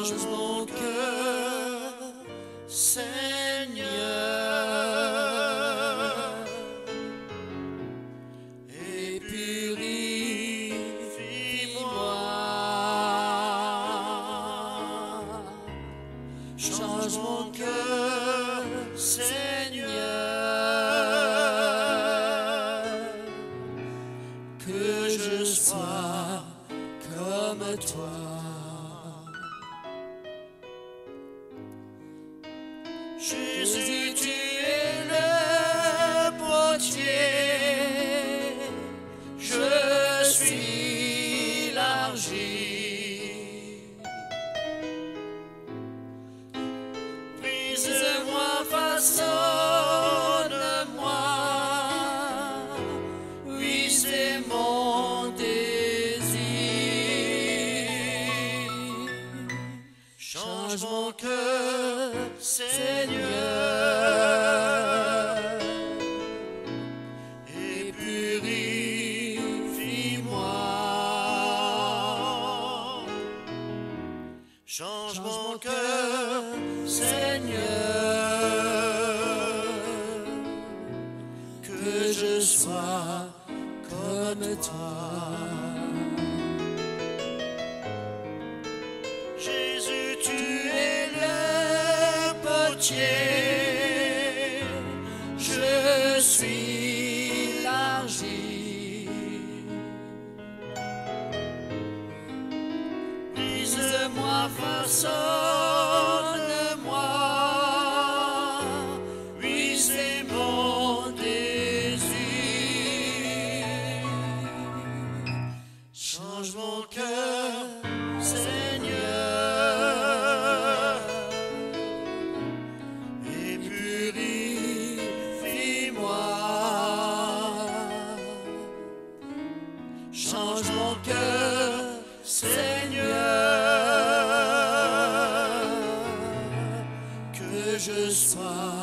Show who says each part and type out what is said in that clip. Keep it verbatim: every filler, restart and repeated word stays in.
Speaker 1: change mon cœur, Seigneur, et purifie-moi. Change mon cœur, Seigneur, que je sois comme toi. Jésus, tu es le potier, je suis l'argile. Brise-moi, façonne-moi, oui, c'est mon désir. Change mon cœur, Seigneur, et purifie-moi. Change mon cœur, Seigneur, que je sois comme toi. Jésus, tu es le potier, je suis l'argile. Brise-moi, façonne-moi, oui, c'est mon désir. Change mon cœur, Seigneur, et purifie-moi. Change mon cœur, Seigneur, que je sois